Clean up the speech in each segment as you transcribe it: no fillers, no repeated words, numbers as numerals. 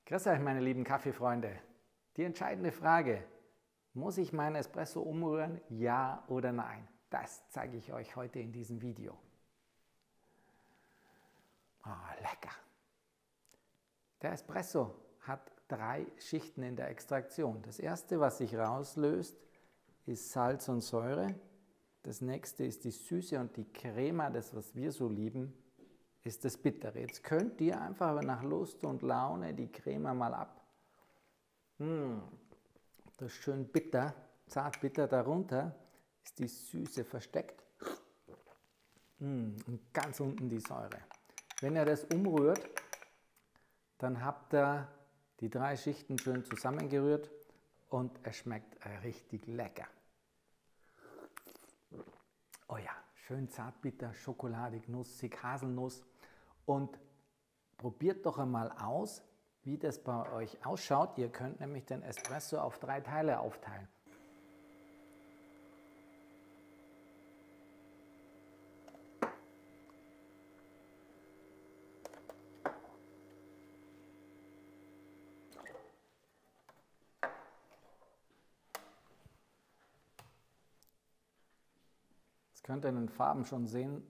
Grüß euch, meine lieben Kaffeefreunde. Die entscheidende Frage: Muss ich meinen Espresso umrühren, ja oder nein? Das zeige ich euch heute in diesem Video. Oh, lecker! Der Espresso hat 3 Schichten in der Extraktion. Das erste, was sich rauslöst, ist Salz und Säure. Das nächste ist die Süße und die Crema, das, was wir so lieben, ist das Bittere. Jetzt könnt ihr einfach nach Lust und Laune die Crema mal ab. Das ist schön bitter, zart bitter. Darunter ist die Süße versteckt. Und ganz unten die Säure. Wenn ihr das umrührt, dann habt ihr die 3 Schichten schön zusammengerührt und es schmeckt richtig lecker. Oh ja, schön zartbitter, schokoladig, nussig, Haselnuss. Und probiert doch einmal aus, wie das bei euch ausschaut. Ihr könnt nämlich den Espresso auf 3 Teile aufteilen. Jetzt könnt ihr in den Farben schon sehen,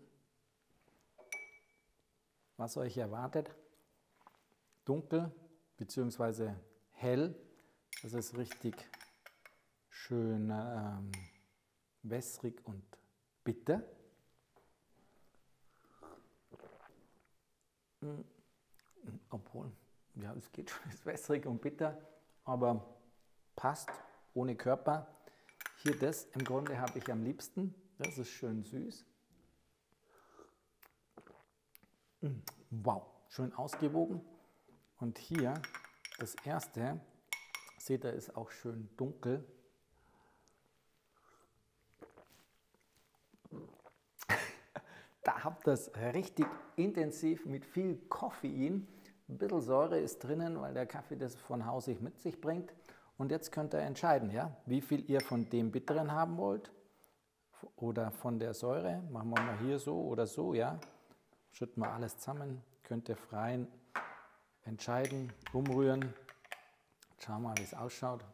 was euch erwartet. Dunkel bzw. hell, das ist richtig schön wässrig und bitter. Obwohl, ja, es geht schon, ist wässrig und bitter, aber passt, ohne Körper. Hier das im Grunde habe ich am liebsten, das ist schön süß. Wow, schön ausgewogen. Und hier das erste, seht ihr, ist auch schön dunkel. Da habt ihr es richtig intensiv mit viel Koffein. Ein bisschen Säure ist drinnen, weil der Kaffee das von Haus aus mit sich bringt. Und jetzt könnt ihr entscheiden, ja, wie viel ihr von dem Bitteren haben wollt oder von der Säure. Machen wir mal hier so oder so, ja. Schütten wir alles zusammen, könnt ihr frei entscheiden, umrühren. Schauen wir mal, wie es ausschaut.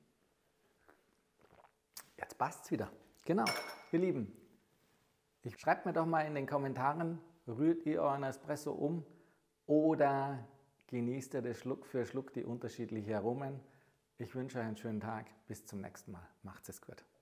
Jetzt passt es wieder. Genau, ihr Lieben. Schreibt mir doch mal in den Kommentaren, rührt ihr euren Espresso um oder genießt ihr das Schluck für Schluck die unterschiedlichen Aromen. Ich wünsche euch einen schönen Tag. Bis zum nächsten Mal. Macht's es gut.